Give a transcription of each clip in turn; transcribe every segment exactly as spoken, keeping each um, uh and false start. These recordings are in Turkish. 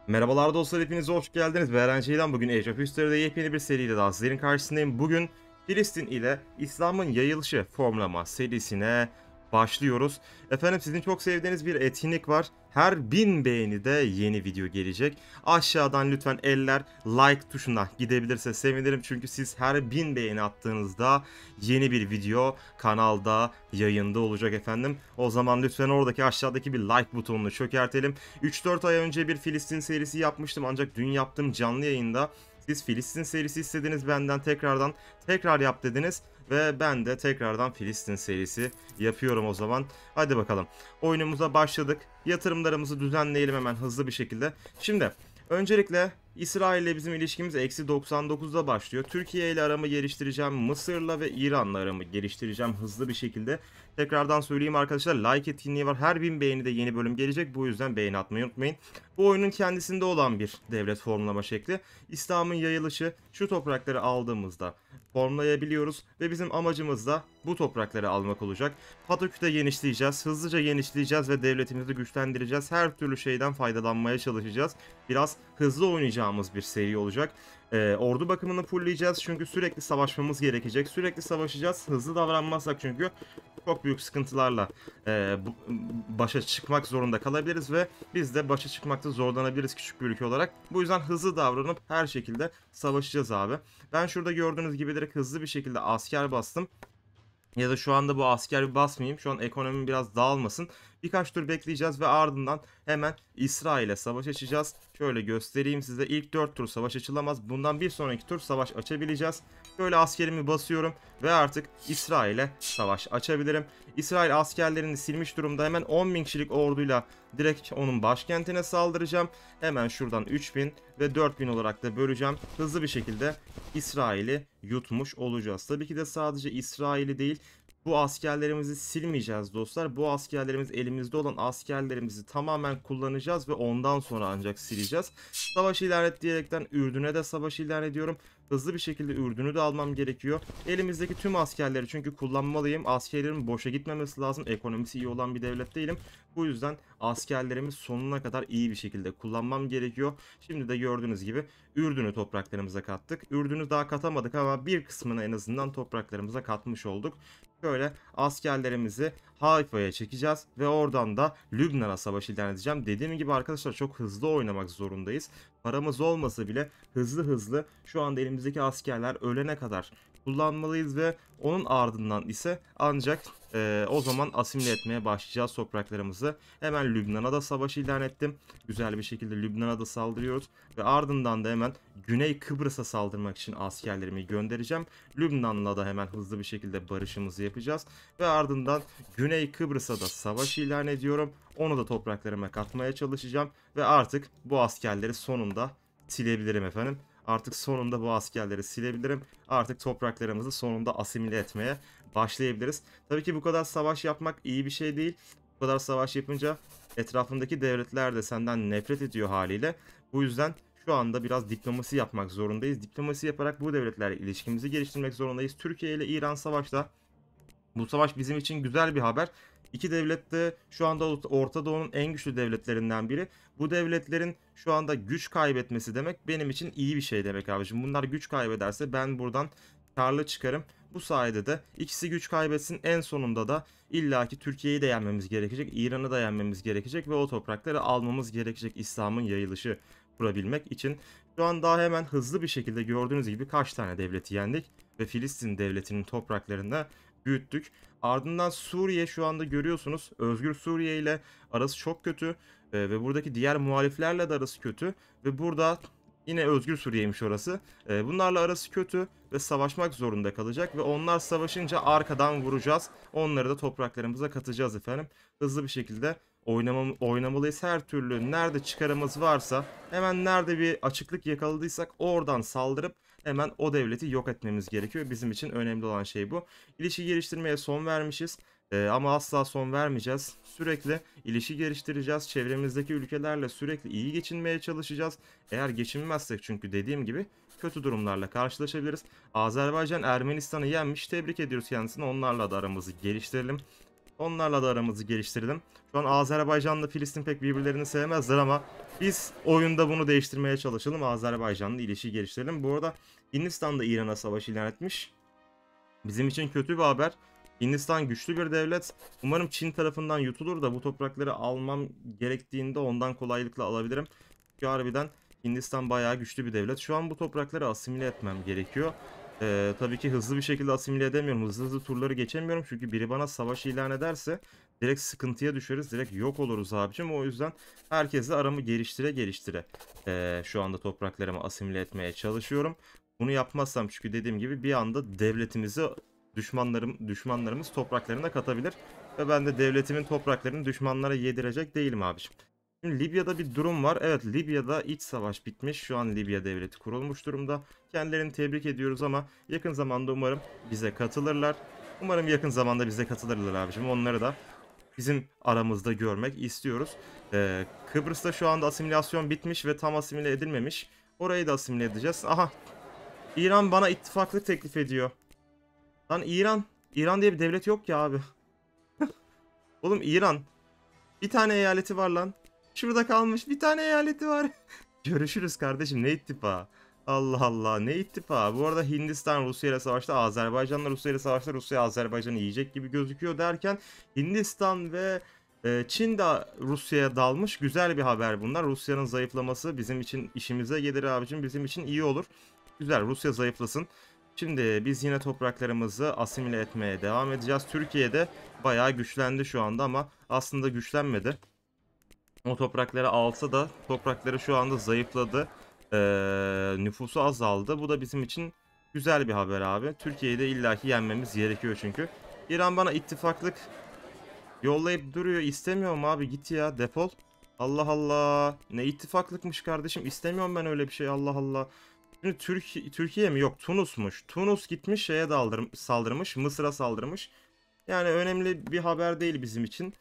Merhabalar dostlar, hepiniz hoş geldiniz. Ben Erencey'den bugün Age of History'de yepyeni bir seriyle daha sizlerin karşısındayım. Bugün Filistin ile İslam'ın yayılışı formlama serisine başlıyoruz. Efendim, sizin çok sevdiğiniz bir etkinlik var. Her bin beğenide yeni video gelecek. Aşağıdan lütfen eller like tuşuna gidebilirse sevinirim. Çünkü siz her bin beğeni attığınızda yeni bir video kanalda yayında olacak efendim. O zaman lütfen oradaki aşağıdaki bir like butonunu çökertelim. üç dört ay önce bir Filistin serisi yapmıştım, ancak dün yaptığım canlı yayında siz Filistin serisi istediniz benden, tekrardan tekrar yap dediniz ve ben de tekrardan Filistin serisi yapıyorum o zaman. Hadi bakalım, oyunumuza başladık. Yatırımlarımızı düzenleyelim hemen hızlı bir şekilde. Şimdi öncelikle İsrail ile bizim ilişkimiz eksi doksan dokuzda başlıyor. Türkiye ile aramı geliştireceğim. Mısır'la ve İran'la aramı geliştireceğim hızlı bir şekilde. Tekrardan söyleyeyim arkadaşlar, like etkinliği var. Her bin beğeni de yeni bölüm gelecek. Bu yüzden beğeni atmayı unutmayın. Bu oyunun kendisinde olan bir devlet formlama şekli. İslam'ın yayılışı, şu toprakları aldığımızda formlayabiliyoruz ve bizim amacımız da bu toprakları almak olacak. Pataküte genişleyeceğiz, hızlıca genişleyeceğiz ve devletimizi güçlendireceğiz. Her türlü şeyden faydalanmaya çalışacağız. Biraz hızlı oynayacağımız bir seri olacak. Ee, ordu bakımını fullleyeceğiz çünkü sürekli savaşmamız gerekecek. Sürekli savaşacağız. Hızlı davranmazsak çünkü çok büyük sıkıntılarla e, bu, başa çıkmak zorunda kalabiliriz ve biz de başa çıkmakta zorlanabiliriz küçük bir ülke olarak. Bu yüzden hızlı davranıp her şekilde savaşacağız abi. Ben şurada gördüğünüz gibi direkt hızlı bir şekilde asker bastım. Ya da şu anda bu asker bir basmayayım. Şu an ekonomim biraz dağılmasın. Birkaç tur bekleyeceğiz ve ardından hemen İsrail'e savaş açacağız. Şöyle göstereyim size. İlk dört tur savaş açılamaz. Bundan bir sonraki tur savaş açabileceğiz. Şöyle askerimi basıyorum ve artık İsrail'e savaş açabilirim. İsrail askerlerini silmiş durumda. Hemen on bin kişilik orduyla direkt onun başkentine saldıracağım. Hemen şuradan üç bin ve dört bin olarak da böleceğim. Hızlı bir şekilde İsrail'i yutmuş olacağız. Tabii ki de sadece İsrail'i değil, bu askerlerimizi silmeyeceğiz dostlar. Bu askerlerimiz, elimizde olan askerlerimizi tamamen kullanacağız ve ondan sonra ancak sileceğiz. Savaş ilan et diyerekten Ürdün'e de savaş ilan ediyorum. Hızlı bir şekilde Ürdün'ü de almam gerekiyor. Elimizdeki tüm askerleri çünkü kullanmalıyım. Askerlerim boşa gitmemesi lazım. Ekonomisi iyi olan bir devlet değilim. Bu yüzden askerlerimi sonuna kadar iyi bir şekilde kullanmam gerekiyor. Şimdi de gördüğünüz gibi Ürdün'ü topraklarımıza kattık. Ürdün'ü daha katamadık ama bir kısmını en azından topraklarımıza katmış olduk. Böyle askerlerimizi Hayfa'ya çekeceğiz ve oradan da Lübnan'a savaş ilan edeceğim. Dediğim gibi arkadaşlar, çok hızlı oynamak zorundayız. Paramız olmasa bile hızlı hızlı şu anda elimizdeki askerler ölene kadar kullanmalıyız ve onun ardından ise ancak e, o zaman asimile etmeye başlayacağız topraklarımızı. Hemen Lübnan'a da savaş ilan ettim. Güzel bir şekilde Lübnan'a da saldırıyoruz ve ardından da hemen Güney Kıbrıs'a saldırmak için askerlerimi göndereceğim. Lübnan'la da hemen hızlı bir şekilde barışımızı yapacağız ve ardından Güney Kıbrıs'a da savaş ilan ediyorum. Onu da topraklarıma katmaya çalışacağım ve artık bu askerleri sonunda silebilirim efendim. Artık sonunda bu askerleri silebilirim. Artık topraklarımızı sonunda asimile etmeye başlayabiliriz. Tabii ki bu kadar savaş yapmak iyi bir şey değil. Bu kadar savaş yapınca etrafındaki devletler de senden nefret ediyor haliyle. Bu yüzden şu anda biraz diplomasi yapmak zorundayız. Diplomasi yaparak bu devletlerle ilişkimizi geliştirmek zorundayız. Türkiye ile İran savaşta. Bu savaş bizim için güzel bir haber. İki devlet de şu anda Orta Doğu'nun en güçlü devletlerinden biri. Bu devletlerin şu anda güç kaybetmesi demek benim için iyi bir şey demek abicim. Bunlar güç kaybederse ben buradan karlı çıkarım. Bu sayede de ikisi güç kaybetsin, en sonunda da illaki Türkiye'yi de yenmemiz gerekecek, İran'ı da yenmemiz gerekecek ve o toprakları almamız gerekecek İslam'ın yayılışı kurabilmek için. Şu an daha hemen hızlı bir şekilde gördüğünüz gibi kaç tane devleti yendik ve Filistin devletinin topraklarında büyüttük. Ardından Suriye, şu anda görüyorsunuz Özgür Suriye ile arası çok kötü e, ve buradaki diğer muhaliflerle de arası kötü ve burada yine Özgür Suriye'ymiş orası. E, bunlarla arası kötü ve savaşmak zorunda kalacak ve onlar savaşınca arkadan vuracağız. Onları da topraklarımıza katacağız efendim. Hızlı bir şekilde oynamam oynamalıyız. Her türlü nerede çıkarımız varsa, hemen nerede bir açıklık yakaladıysak oradan saldırıp hemen o devleti yok etmemiz gerekiyor. Bizim için önemli olan şey bu. İlişki geliştirmeye son vermişiz. Ee, ama asla son vermeyeceğiz. Sürekli ilişki geliştireceğiz. Çevremizdeki ülkelerle sürekli iyi geçinmeye çalışacağız. Eğer geçinmezsek, çünkü dediğim gibi kötü durumlarla karşılaşabiliriz. Azerbaycan Ermenistan'ı yenmiş. Tebrik ediyoruz kendisini. Onlarla da aramızı geliştirelim. Onlarla da aramızı geliştirdim. Şu an Azerbaycan'la Filistin pek birbirlerini sevmezler ama biz oyunda bunu değiştirmeye çalışalım. Azerbaycan'la ilişki geliştirelim. Bu arada Hindistan da İran'a savaş ilan etmiş. Bizim için kötü bir haber. Hindistan güçlü bir devlet. Umarım Çin tarafından yutulur da bu toprakları almam gerektiğinde ondan kolaylıkla alabilirim. Çünkü harbiden Hindistan bayağı güçlü bir devlet. Şu an bu toprakları asimile etmem gerekiyor. Ee, tabii ki hızlı bir şekilde asimile edemiyorum. Hızlı hızlı turları geçemiyorum. Çünkü biri bana savaş ilan ederse direkt sıkıntıya düşeriz. Direkt yok oluruz abicim. O yüzden herkesle aramı geliştire geliştire ee, şu anda topraklarımı asimile etmeye çalışıyorum. Bunu yapmazsam çünkü dediğim gibi bir anda devletimizi düşmanlarım düşmanlarımız topraklarına katabilir. Ve ben de devletimin topraklarını düşmanlara yedirecek değilim abiciğim. Şimdi Libya'da bir durum var. Evet, Libya'da iç savaş bitmiş. Şu an Libya devleti kurulmuş durumda. Kendilerini tebrik ediyoruz ama yakın zamanda umarım bize katılırlar. Umarım yakın zamanda bize katılırlar abicim. Onları da bizim aramızda görmek istiyoruz. Ee, Kıbrıs'ta şu anda asimilasyon bitmiş ve tam asimile edilmemiş. Orayı da asimile edeceğiz. Aha, İran bana ittifaklık teklif ediyor. Lan İran. İran diye bir devlet yok ya abi. Oğlum İran. Bir tane eyaleti var lan. Şurada kalmış bir tane eyaleti var. Görüşürüz kardeşim, ne ittifağı. Allah Allah, ne ittifağı. Bu arada Hindistan Rusya ile savaşta, Azerbaycan'la Rusya ile savaşta, Rusya Azerbaycan'ı yiyecek gibi gözüküyor derken Hindistan ve e, Çin de Rusya'ya dalmış. Güzel bir haber bunlar. Rusya'nın zayıflaması bizim için işimize gelir abicim. Bizim için iyi olur. Güzel, Rusya zayıflasın. Şimdi biz yine topraklarımızı asimile etmeye devam edeceğiz. Türkiye'de bayağı güçlendi şu anda ama aslında güçlenmedi. O toprakları alsa da toprakları şu anda zayıfladı. Ee, nüfusu azaldı. Bu da bizim için güzel bir haber abi. Türkiye'yi de illaki yenmemiz gerekiyor çünkü. İran bana ittifaklık yollayıp duruyor. İstemiyorum abi, git ya, defol. Allah Allah. Ne ittifaklıkmış kardeşim. İstemiyorum ben öyle bir şey, Allah Allah. Şimdi Türkiye, Türkiye mi? Yok, Tunus'muş. Tunus gitmiş şeye daldırım, saldırmış. Mısır'a saldırmış. Yani önemli bir haber değil bizim için.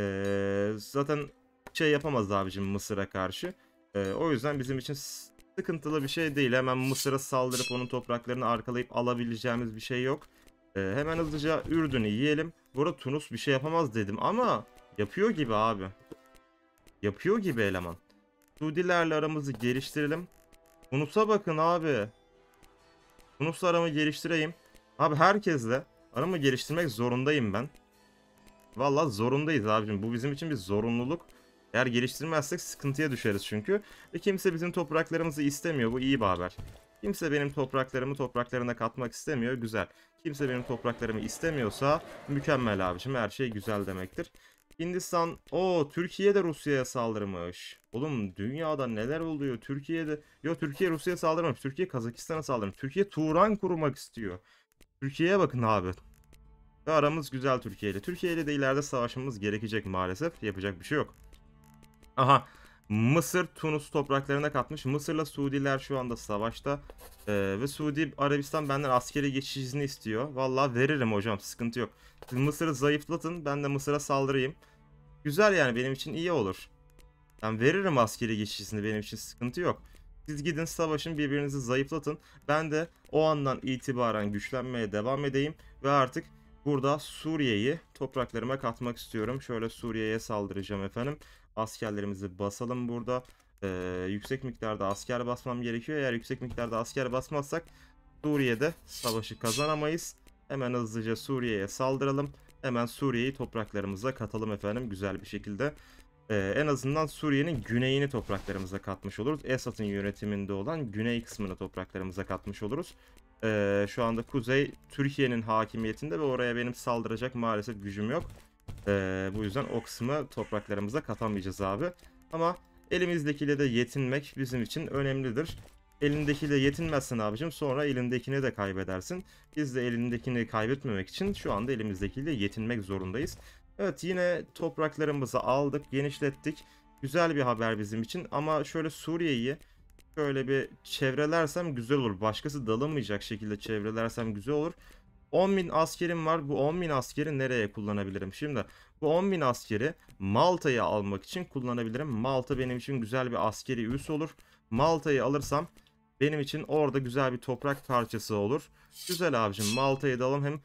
Ee, zaten şey yapamaz abicim Mısır'a karşı. Ee, o yüzden bizim için sıkıntılı bir şey değil. Hemen Mısır'a saldırıp onun topraklarını arkalayıp alabileceğimiz bir şey yok. Ee, hemen hızlıca Ürdün'ü yiyelim. Bu arada Tunus bir şey yapamaz dedim ama yapıyor gibi abi. Yapıyor gibi eleman. Suudilerle aramızı geliştirelim. Tunus'a bakın abi. Tunus'la aramı geliştireyim. Abi herkesle aramı geliştirmek zorundayım ben. Vallahi zorundayız abicim. Bu bizim için bir zorunluluk. Eğer geliştirmezsek sıkıntıya düşeriz çünkü. Ve kimse bizim topraklarımızı istemiyor. Bu iyi bir haber. Kimse benim topraklarımı topraklarına katmak istemiyor. Güzel. Kimse benim topraklarımı istemiyorsa mükemmel abicim. Her şey güzel demektir. Hindistan, o Türkiye de Rusya'ya saldırmış. Oğlum dünyada neler oluyor? Türkiye'de, yo Türkiye Rusya'ya saldırmamış. Türkiye Kazakistan'a saldırmış. Türkiye Turan kurmak istiyor. Türkiye'ye bakın abi. Ve aramız güzel Türkiye ile. Türkiye ile de ileride savaşmamız gerekecek maalesef. Yapacak bir şey yok. Aha, Mısır Tunus topraklarına katmış. Mısır'la Suudiler şu anda savaşta. Ee, ve Suudi Arabistan benden askeri geçiş izni istiyor. Vallahi veririm hocam, sıkıntı yok. Siz Mısır'ı zayıflatın, ben de Mısır'a saldırayım. Güzel, yani benim için iyi olur. Ben veririm askeri geçiş izni, benim için sıkıntı yok. Siz gidin savaşın, birbirinizi zayıflatın. Ben de o andan itibaren güçlenmeye devam edeyim. Ve artık burada Suriye'yi topraklarıma katmak istiyorum. Şöyle Suriye'ye saldıracağım efendim. Askerlerimizi basalım burada. Ee, yüksek miktarda asker basmam gerekiyor. Eğer yüksek miktarda asker basmazsak Suriye'de savaşı kazanamayız. Hemen hızlıca Suriye'ye saldıralım. Hemen Suriye'yi topraklarımıza katalım efendim, güzel bir şekilde. Ee, en azından Suriye'nin güneyini topraklarımıza katmış oluruz. Esad'ın yönetiminde olan güney kısmını topraklarımıza katmış oluruz. Ee, şu anda kuzey Türkiye'nin hakimiyetinde ve oraya benim saldıracak maalesef gücüm yok. Ee, bu yüzden o kısmı topraklarımıza katamayacağız abi. Ama elimizdekiyle de yetinmek bizim için önemlidir. Elindekiyle yetinmezsen abicim sonra elindekini de kaybedersin. Biz de elindekini kaybetmemek için şu anda elimizdekiyle yetinmek zorundayız. Evet, yine topraklarımızı aldık, genişlettik. Güzel bir haber bizim için ama şöyle Suriye'yi şöyle bir çevrelersem güzel olur. Başkası dalamayacak şekilde çevrelersem güzel olur. on bin askerim var. Bu on bin askeri nereye kullanabilirim? Şimdi bu on bin askeri Malta'yı almak için kullanabilirim. Malta benim için güzel bir askeri üs olur. Malta'yı alırsam benim için orada güzel bir toprak parçası olur. Güzel abicim, Malta'yı da alalım. Hem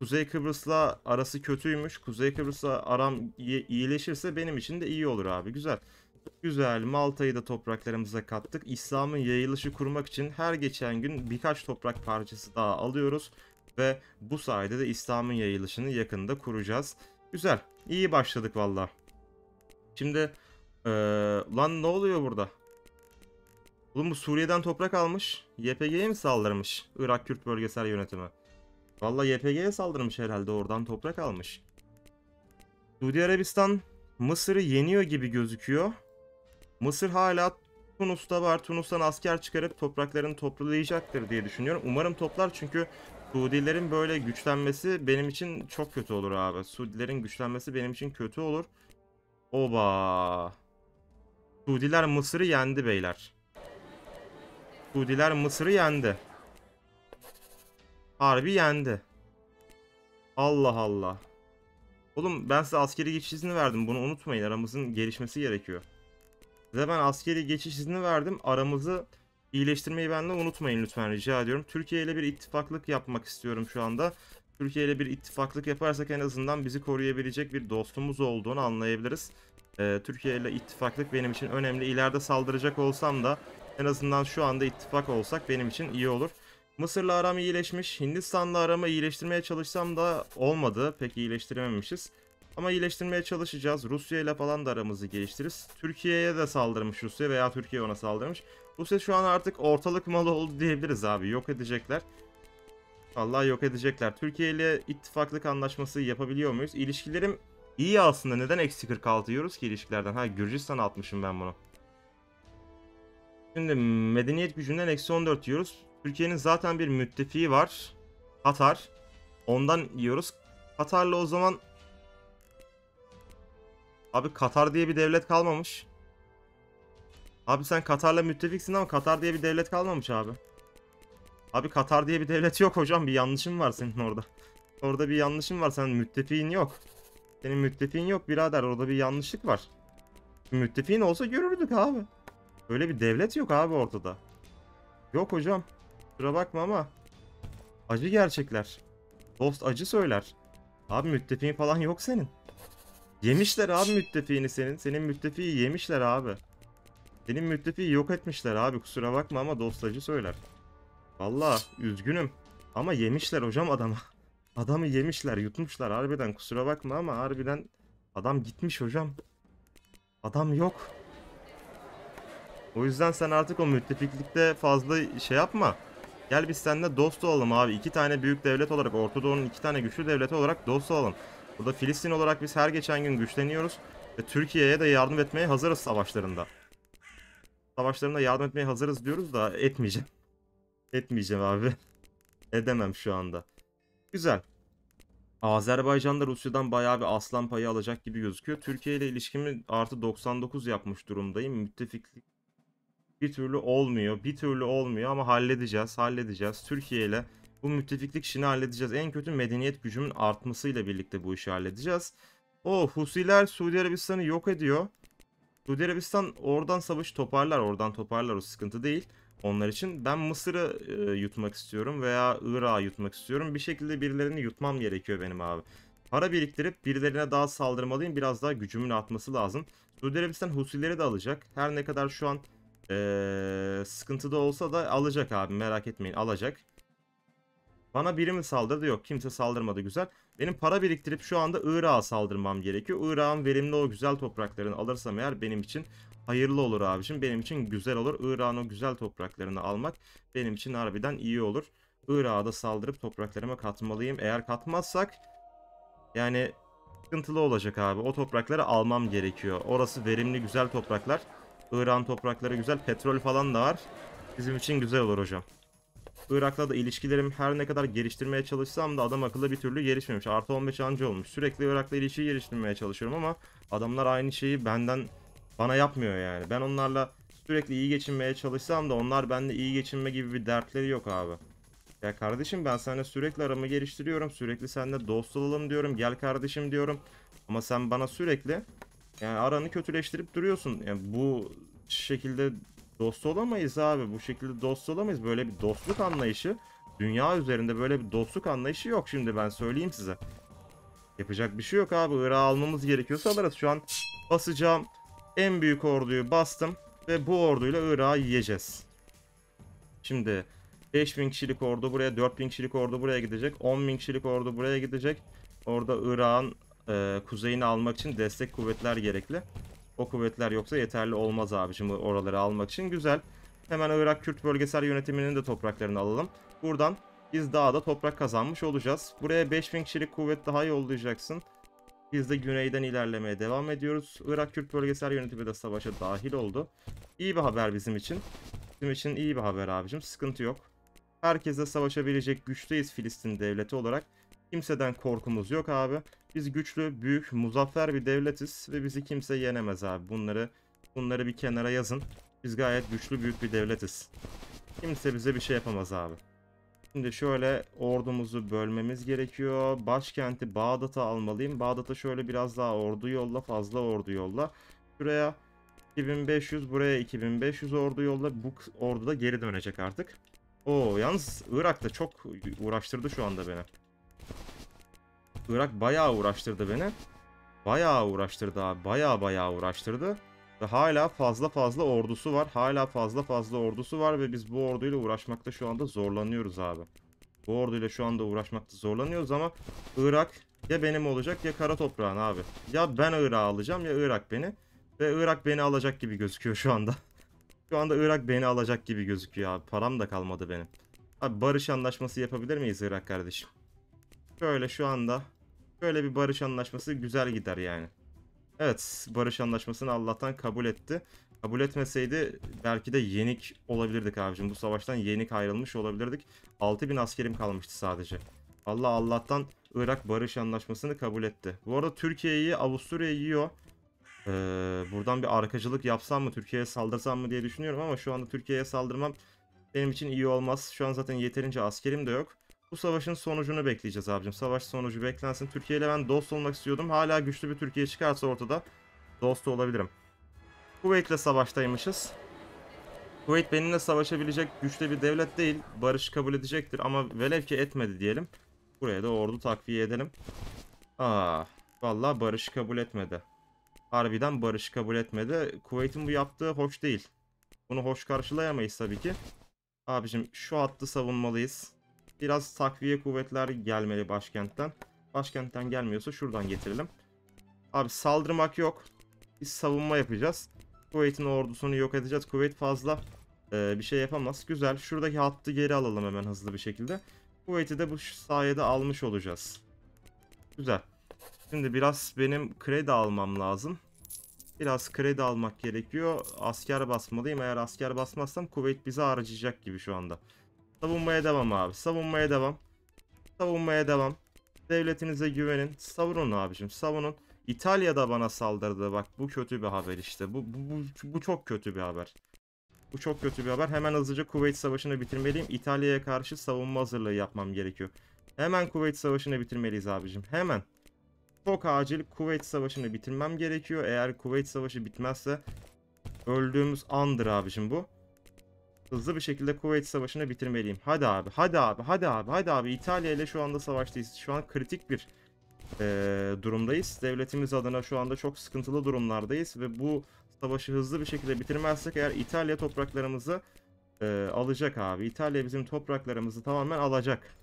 Kuzey Kıbrıs'la arası kötüymüş. Kuzey Kıbrıs'la aram iyi- iyileşirse benim için de iyi olur abi. Güzel. Güzel. Malta'yı da topraklarımıza kattık. İslam'ın yayılışı kurmak için her geçen gün birkaç toprak parçası daha alıyoruz. Ve bu sayede de İslam'ın yayılışını yakında kuracağız. Güzel. İyi başladık valla. Şimdi eee, lan ne oluyor burada? Oğlum bu Suriye'den toprak almış. Y P G'ye mi saldırmış? Irak Kürt Bölgesel Yönetimi. Valla Y P G'ye saldırmış herhalde, oradan toprak almış. Suudi Arabistan Mısır'ı yeniyor gibi gözüküyor. Mısır hala Tunus'ta var. Tunus'tan asker çıkarıp topraklarını toplayacaktır diye düşünüyorum. Umarım toplar, çünkü Suudilerin böyle güçlenmesi benim için çok kötü olur abi. Suudilerin güçlenmesi benim için kötü olur. Oba. Suudiler Mısır'ı yendi beyler. Suudiler Mısır'ı yendi. Harbi yendi. Allah Allah. Oğlum ben size askeri geçiş izni verdim. Bunu unutmayın. Aramızın gelişmesi gerekiyor. Size ben askeri geçiş izni verdim. Aramızı iyileştirmeyi benden unutmayın lütfen, rica ediyorum. Türkiye ile bir ittifaklık yapmak istiyorum şu anda. Türkiye ile bir ittifaklık yaparsak en azından bizi koruyabilecek bir dostumuz olduğunu anlayabiliriz. Ee, Türkiye ile ittifaklık benim için önemli. İleride saldıracak olsam da en azından şu anda ittifak olsak benim için iyi olur. Mısır'la aram iyileşmiş. Hindistan'la aramı iyileştirmeye çalışsam da olmadı. Pek iyileştirememişiz. Ama iyileştirmeye çalışacağız. Rusya ile falan da aramızı geliştiririz. Türkiye'ye de saldırmış Rusya veya Türkiye ona saldırmış. Rusya şu an artık ortalık malı oldu diyebiliriz abi. Yok edecekler. Vallahi yok edecekler. Türkiye ile ittifaklık anlaşması yapabiliyor muyuz? İlişkilerim iyi aslında. Neden eksi kırk altı yiyoruz ki ilişkilerden? Ha, Gürcistan atmışım ben bunu. Şimdi medeniyet gücünden eksi on dört yiyoruz. Türkiye'nin zaten bir müttefiği var. Katar. Ondan yiyoruz. Katar'la o zaman... Abi Katar diye bir devlet kalmamış. Abi sen Katar'la müttefiksin ama Katar diye bir devlet kalmamış abi. Abi Katar diye bir devlet yok hocam. Bir yanlışın var senin orada. Orada bir yanlışın var. Senin müttefiğin yok. Senin müttefiğin yok birader. Orada bir yanlışlık var. Müttefiğin olsa görürdük abi. Böyle bir devlet yok abi ortada. Yok hocam. Kusura bakma ama acı gerçekler. Dost acı söyler. Abi müttefiğin falan yok senin. Yemişler abi müttefiğini senin. Senin müttefiği yemişler abi. Senin müttefiği yok etmişler abi. Kusura bakma ama dost acı söyler. Vallahi üzgünüm. Ama yemişler hocam adamı. Adamı yemişler, yutmuşlar harbiden. Kusura bakma ama harbiden adam gitmiş hocam. Adam yok. O yüzden sen artık o müttefiklikte fazla şey yapma. Gel biz seninle dost olalım abi. İki tane büyük devlet olarak, Orta Doğu'nun iki tane güçlü devleti olarak dost olalım. Burada Filistin olarak biz her geçen gün güçleniyoruz. Ve Türkiye'ye de yardım etmeye hazırız savaşlarında. Savaşlarında yardım etmeye hazırız diyoruz da etmeyeceğim. Etmeyeceğim abi. Edemem şu anda. Güzel. Azerbaycan da Rusya'dan bayağı bir aslan payı alacak gibi gözüküyor. Türkiye ile ilişkimi artı doksan dokuz yapmış durumdayım. Müttefiklik bir türlü olmuyor. Bir türlü olmuyor ama halledeceğiz. Halledeceğiz. Türkiye ile bu müttefiklik işini halledeceğiz. En kötü medeniyet gücümün artmasıyla birlikte bu işi halledeceğiz. O Husiler Suudi Arabistan'ı yok ediyor. Suudi Arabistan oradan savaş toparlar. Oradan toparlar, o sıkıntı değil. Onlar için ben Mısır'ı e, yutmak istiyorum veya Irak'ı yutmak istiyorum. Bir şekilde birilerini yutmam gerekiyor benim abi. Para biriktirip birilerine daha saldırmalıyım. Biraz daha gücümün artması lazım. Suudi Arabistan Husileri de alacak. Her ne kadar şu an e, sıkıntıda olsa da alacak abi. Merak etmeyin, alacak. Bana biri mi saldırdı? Yok, kimse saldırmadı, güzel. Benim para biriktirip şu anda Irak'a saldırmam gerekiyor. Irak'ın verimli o güzel topraklarını alırsam eğer benim için hayırlı olur abicim. Benim için güzel olur. Irak'ın o güzel topraklarını almak benim için harbiden iyi olur. Irak'a da saldırıp topraklarıma katmalıyım. Eğer katmazsak yani sıkıntılı olacak abi. O toprakları almam gerekiyor. Orası verimli güzel topraklar. Irak'ın toprakları güzel. Petrol falan da var. Bizim için güzel olur hocam. Irak'la da ilişkilerim her ne kadar geliştirmeye çalışsam da adam akıllı bir türlü gelişmemiş. Artı on beş anca olmuş. Sürekli Irak'la ilişki geliştirmeye çalışıyorum ama adamlar aynı şeyi benden bana yapmıyor yani. Ben onlarla sürekli iyi geçinmeye çalışsam da onlar benimle iyi geçinme gibi bir dertleri yok abi. Ya kardeşim ben seninle sürekli aramı geliştiriyorum. Sürekli seninle dost olalım diyorum. Gel kardeşim diyorum. Ama sen bana sürekli yani aranı kötüleştirip duruyorsun. Yani bu şekilde dost olamayız abi. Bu şekilde dost olamayız. Böyle bir dostluk anlayışı dünya üzerinde böyle bir dostluk anlayışı yok, şimdi ben söyleyeyim size. Yapacak bir şey yok abi. Irak'ı almamız gerekiyorsa alırız. Şu an basacağım en büyük orduyu bastım ve bu orduyla Irak'ı yiyeceğiz. Şimdi beş bin kişilik ordu buraya, dört bin kişilik ordu buraya gidecek, on bin kişilik ordu buraya gidecek. Orada Irak'ın e, kuzeyini almak için destek kuvvetler gerekli. O kuvvetler yoksa yeterli olmaz abicim oraları almak için. Güzel. Hemen Irak Kürt Bölgesel Yönetimi'nin de topraklarını alalım. Buradan biz daha da toprak kazanmış olacağız. Buraya beş bin kişilik kuvvet daha yollayacaksın. Biz de güneyden ilerlemeye devam ediyoruz. Irak Kürt Bölgesel Yönetimi de savaşa dahil oldu. İyi bir haber bizim için. Bizim için iyi bir haber abicim. Sıkıntı yok. Herkese savaşabilecek güçteyiz Filistin devleti olarak. Kimseden korkumuz yok abi. Biz güçlü, büyük, muzaffer bir devletiz ve bizi kimse yenemez abi. Bunları bunları bir kenara yazın. Biz gayet güçlü, büyük bir devletiz. Kimse bize bir şey yapamaz abi. Şimdi şöyle ordumuzu bölmemiz gerekiyor. Başkenti Bağdat'a almalıyım. Bağdat'a şöyle biraz daha ordu yolla, fazla ordu yolla. Şuraya iki bin beş yüz, buraya iki bin beş yüz ordu yolla. Bu ordu da geri dönecek artık. Oo, yalnız Irak da çok uğraştırdı şu anda beni. Irak bayağı uğraştırdı beni. Bayağı uğraştırdı abi. Bayağı bayağı uğraştırdı. Ve hala fazla fazla ordusu var. Hala fazla fazla ordusu var ve biz bu orduyla uğraşmakta şu anda zorlanıyoruz abi. Bu orduyla şu anda uğraşmakta zorlanıyoruz ama Irak ya benim olacak ya kara toprağın abi. Ya ben Irak'ı alacağım ya Irak beni. Ve Irak beni alacak gibi gözüküyor şu anda. Şu anda Irak beni alacak gibi gözüküyor abi. Param da kalmadı benim. Abi barış anlaşması yapabilir miyiz Irak kardeşim? Şöyle şu anda böyle bir barış anlaşması güzel gider yani. Evet, barış anlaşmasını Allah'tan kabul etti. Kabul etmeseydi belki de yenik olabilirdik abicim. Bu savaştan yenik ayrılmış olabilirdik. altı bin askerim kalmıştı sadece. Allah Allah'tan Irak barış anlaşmasını kabul etti. Bu arada Türkiye'yi, Avusturya'yı yiyor. Ee, buradan bir arkacılık yapsam mı, Türkiye'ye saldırsam mı diye düşünüyorum ama şu anda Türkiye'ye saldırmam benim için iyi olmaz. Şu an zaten yeterince askerim de yok. Bu savaşın sonucunu bekleyeceğiz abicim. Savaş sonucu beklensin. Türkiye ile ben dost olmak istiyordum. Hala güçlü bir Türkiye çıkarsa ortada dost olabilirim. Kuveyt'le savaştaymışız. Kuveyt benimle savaşabilecek güçlü bir devlet değil. Barış kabul edecektir ama velev ki etmedi diyelim. Buraya da ordu takviye edelim. Aa, vallahi barış kabul etmedi. Harbiden barış kabul etmedi. Kuveyt'in bu yaptığı hoş değil. Bunu hoş karşılayamayız tabii ki. Abicim şu hattı savunmalıyız. Biraz takviye kuvvetler gelmeli başkentten. Başkentten gelmiyorsa şuradan getirelim. Abi saldırmak yok. Biz savunma yapacağız. Kuveyt'in ordusunu yok edeceğiz. Kuveyt fazla e, bir şey yapamaz. Güzel. Şuradaki hattı geri alalım hemen hızlı bir şekilde. Kuveyt'i de bu sayede almış olacağız. Güzel. Şimdi biraz benim kredi almam lazım. Biraz kredi almak gerekiyor. Asker basmalıyım. Eğer asker basmazsam Kuveyt bizi harcayacak gibi şu anda. Savunmaya devam abi. Savunmaya devam. Savunmaya devam. Devletinize güvenin. Savunun abicim. Savunun. İtalya da bana saldırdı. Bak bu kötü bir haber işte. Bu, bu, bu, bu çok kötü bir haber. Bu çok kötü bir haber. Hemen hızlıca Kuveyt Savaşı'nı bitirmeliyim. İtalya'ya karşı savunma hazırlığı yapmam gerekiyor. Hemen Kuveyt Savaşı'nı bitirmeliyiz abicim. Hemen. Çok acil Kuveyt Savaşı'nı bitirmem gerekiyor. Eğer Kuveyt Savaşı bitmezse öldüğümüz andır abicim bu. Hızlı bir şekilde Kuveyt Savaşı'nı bitirmeliyim. Hadi abi, hadi abi, hadi abi, hadi abi. İtalya ile şu anda savaştayız. Şu an kritik bir e, durumdayız. Devletimiz adına şu anda çok sıkıntılı durumlardayız. Ve bu savaşı hızlı bir şekilde bitirmezsek eğer İtalya topraklarımızı e, alacak abi. İtalya bizim topraklarımızı tamamen alacak.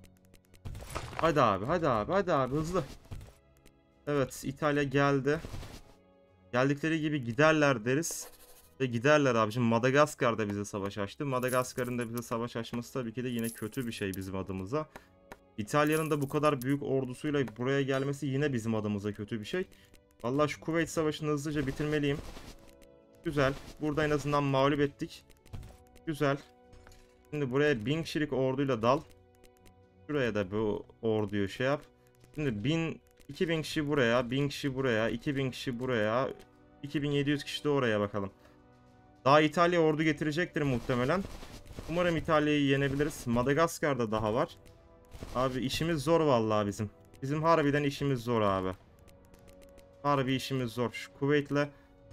Hadi abi, hadi abi, hadi abi hızlı. Evet, İtalya geldi. Geldikleri gibi giderler deriz. Ve giderler abicim. Madagaskar da bize savaş açtı. Madagaskar'ın da bize savaş açması tabii ki de yine kötü bir şey bizim adımıza. İtalya'nın da bu kadar büyük ordusuyla buraya gelmesi yine bizim adımıza kötü bir şey. Vallahi şu Kuveyt Savaşı'nı hızlıca bitirmeliyim. Güzel. Burada en azından mağlup ettik. Güzel. Şimdi buraya bin kişilik orduyla dal. Şuraya da bu orduyu şey yap. Şimdi bin, iki bin kişi buraya, bin kişi buraya, iki bin kişi buraya, iki bin yedi yüz kişi de oraya bakalım. Daha İtalya ordu getirecektir muhtemelen. Umarım İtalya'yı yenebiliriz. Madagaskar'da daha var. Abi işimiz zor vallahi bizim. Bizim harbiden işimiz zor abi. Harbi işimiz zor. Şu Kuveyt'le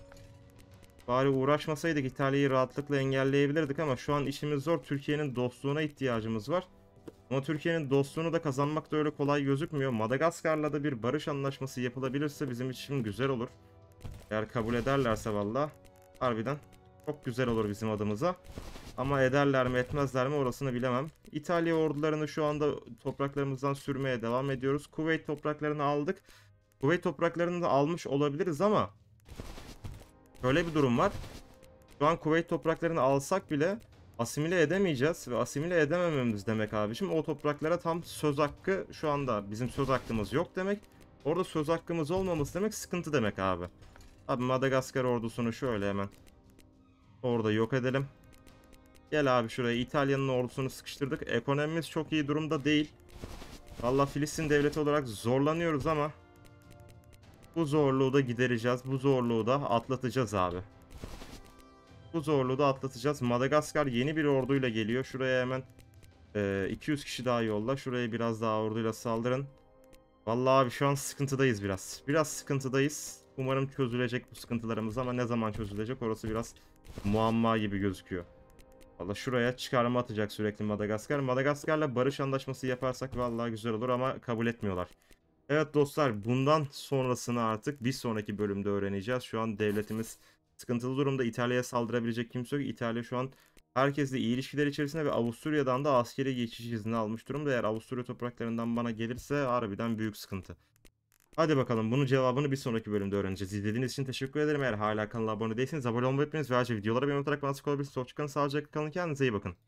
bari uğraşmasaydık İtalya'yı rahatlıkla engelleyebilirdik ama şu an işimiz zor. Türkiye'nin dostluğuna ihtiyacımız var. Ama Türkiye'nin dostluğunu da kazanmak da öyle kolay gözükmüyor. Madagaskar'la da bir barış anlaşması yapılabilirse bizim için güzel olur. Eğer kabul ederlerse valla harbiden çok güzel olur bizim adımıza. Ama ederler mi etmezler mi orasını bilemem. İtalya ordularını şu anda topraklarımızdan sürmeye devam ediyoruz. Kuveyt topraklarını aldık. Kuveyt topraklarını da almış olabiliriz ama şöyle bir durum var. Şu an Kuveyt topraklarını alsak bile asimile edemeyeceğiz ve asimile edemememiz demek abicim. O topraklara tam söz hakkı, şu anda bizim söz hakkımız yok demek. Orada söz hakkımız olmaması demek sıkıntı demek abi. Abi Madagaskar ordusunu şöyle hemen orada yok edelim. Gel abi şuraya, İtalya'nın ordusunu sıkıştırdık. Ekonomimiz çok iyi durumda değil. Valla Filistin devleti olarak zorlanıyoruz ama bu zorluğu da gidereceğiz. Bu zorluğu da atlatacağız abi. Bu zorluğu da atlatacağız. Madagaskar yeni bir orduyla geliyor. Şuraya hemen e, iki yüz kişi daha yolla. Şuraya biraz daha orduyla saldırın. Vallahi abi şu an sıkıntıdayız biraz. Biraz sıkıntıdayız. Umarım çözülecek bu sıkıntılarımız ama ne zaman çözülecek orası biraz muamma gibi gözüküyor. Valla şuraya çıkarma atacak sürekli Madagaskar. Madagaskar'la barış anlaşması yaparsak vallahi güzel olur ama kabul etmiyorlar. Evet dostlar, bundan sonrasını artık bir sonraki bölümde öğreneceğiz. Şu an devletimiz sıkıntılı durumda. İtalya'ya saldırabilecek kimse yok. İtalya şu an herkesle iyi ilişkiler içerisinde ve Avusturya'dan da askeri geçiş izni almış durumda. Eğer Avusturya topraklarından bana gelirse harbiden büyük sıkıntı. Hadi bakalım, bunun cevabını bir sonraki bölümde öğreneceğiz. İzlediğiniz için teşekkür ederim. Eğer hala kanala abone değilseniz abone olmayı unutmayınız ve ayrıca videolara beğeni atarak bana sık olabilirsiniz. Hoşçakalın, sağlıcakla kalın, kendinize iyi bakın.